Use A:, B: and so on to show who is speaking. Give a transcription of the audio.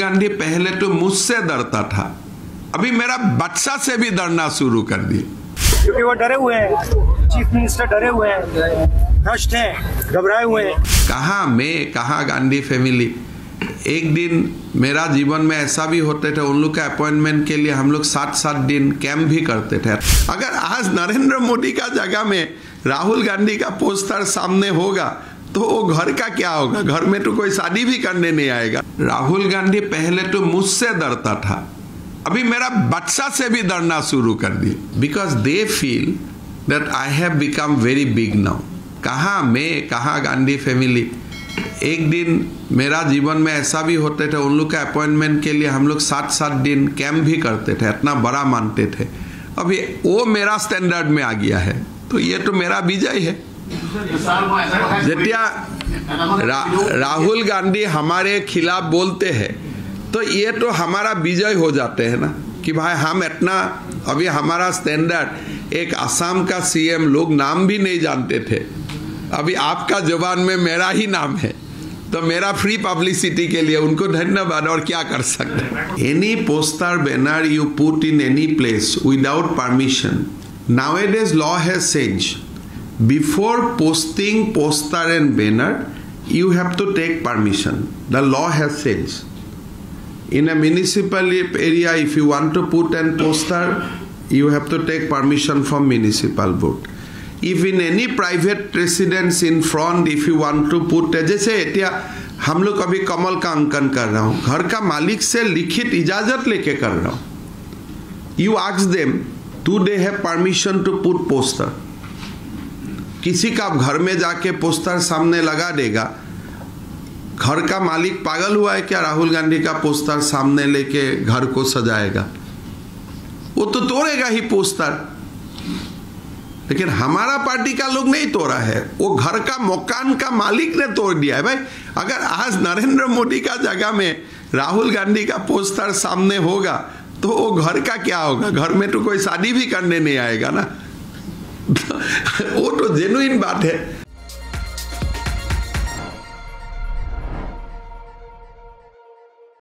A: गांधी पहले तो मुझसे डरता था, अभी मेरा बच्चा से भी डरना शुरू कर दिया,
B: क्योंकि वो डरे हुए हैं। चीफ मिनिस्टर डरे हुए हैं, हष्ट हैं, घबराए हुए हैं।
A: कहाँ गांधी फैमिली। एक दिन मेरा जीवन में ऐसा भी होते थे, उन लोग का अपॉइंटमेंट के लिए हम लोग 7-7 दिन कैंप भी करते थे। अगर आज नरेंद्र मोदी का जगह में राहुल गांधी का पोस्टर सामने होगा तो वो घर का क्या होगा? घर में तो कोई शादी भी करने नहीं आएगा। राहुल गांधी पहले तो मुझसे डरता था, अभी मेरा बच्चा से भी डरना शुरू कर दिया, because they feel that I have become very big now. कहाँ गांधी फैमिली। एक दिन मेरा जीवन में ऐसा भी होते थे, उन लोग का अपॉइंटमेंट के लिए हम लोग 7-7 दिन कैंप भी करते थे, इतना बड़ा मानते थे। अभी वो मेरा स्टैंडर्ड में आ गया है, तो ये तो मेरा विजय है। राहुल गांधी हमारे खिलाफ बोलते हैं तो ये तो हमारा विजय हो जाते हैं ना, कि भाई हम इतना, अभी हमारा स्टैंडर्ड, एक असम का सीएम लोग नाम भी नहीं जानते थे, अभी आपका जुबान में मेरा ही नाम है, तो मेरा फ्री पब्लिसिटी के लिए उनको धन्यवाद। और क्या कर सकते। Any poster banner you put in any place without permission, nowadays law has changed. Before posting poster and banner you have to take permission. The law has changed. In a municipal area, if you want to put a poster, you have to take permission from municipal board. If in any private residence in front, if you want to put, जैसे एटिया हम लोग अभी कमल का अंकन कर रहा हूँ, घर का मालिक से लिखित इजाजत लेके कर रहा हूँ। You ask them, do they have permission to put poster? किसी का घर में जाके पोस्टर सामने लगा देगा, घर का मालिक पागल हुआ है क्या? राहुल गांधी का पोस्टर सामने लेके घर को सजाएगा, वो तो तोड़ेगा ही पोस्टर। लेकिन हमारा पार्टी का लोग नहीं तोड़ा है, वो घर का मकान का मालिक ने तोड़ दिया है। भाई अगर आज नरेंद्र मोदी का जगह में राहुल गांधी का पोस्टर सामने होगा तो वो घर का क्या होगा? घर में तो कोई शादी भी करने नहीं आएगा ना। वो तो जेन्युइन बात है।